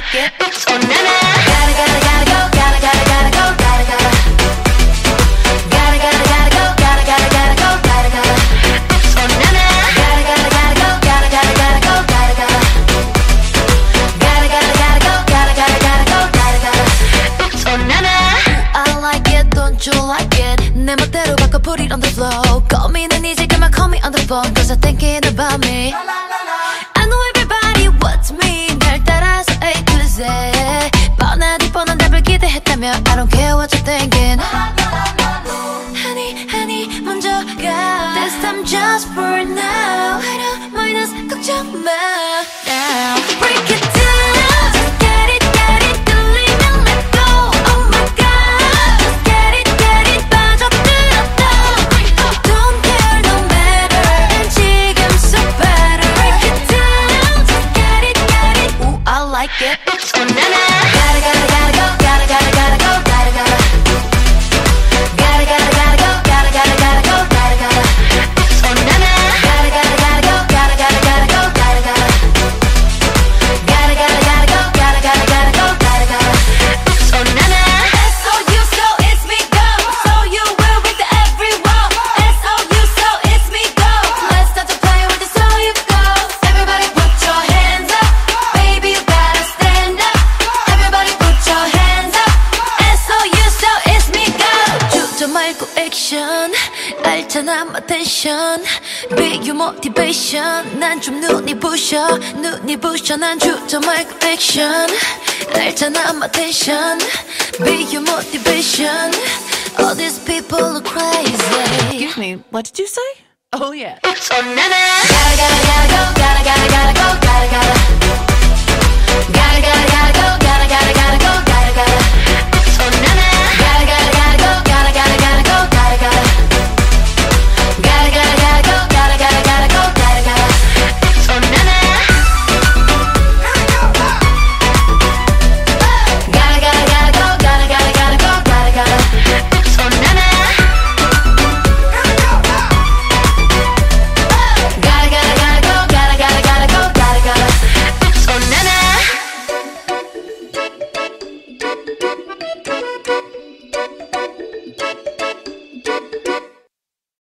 like it. Oops, oh na na. Gotta go, gotta go, gotta go. Gotta go, gotta go, gotta go. Oops, oh na na. Gotta go, gotta go, gotta go. Gotta go, gotta go. Oops, oh na na. I like it, don't you like it? 내 멋대로 바꿔 put it on the floor. 고민은 이제 그만 call me on the phone, 'cause I'm thinking about me. I know everybody wants me. 날 따라서 A to Z. 뻔하디 뻔한 답을 기대했다며 I don't care what you're thinking. Honey, honey, 먼저 가. This time just for now. I don't mind, 걱정 마. Now break it down. Just get it, 들리면 let go. Oh my God. Just get it, 빠져들었다. Don't care no matter. 난 지금 so better. Break it down. Just get it. Ooh, I like it. Oops, oh na na. Gotta go, gotta go. Gotta go. Gotta go, gotta go. Oops, oh na na. Gotta go. Gotta go. Gotta go. Oops, oh na na. S-O-U, so it's me go. So you will with the everyone. S-O-U, so it's me go. Let's start to play with the so you go. Everybody put your hands up. Baby, you gotta stand up. Everybody put your hands up. S-O-U, so it's me go. 주저 말고 액션. 알잖아 my tension. Be your motivation. 난 좀 눈이 부셔. 난 주저 말고 액션. 알잖아 my tension. Be your motivation. All these people are crazy. Excuse me, what did you say? Oh yeah. Oops, oh na na.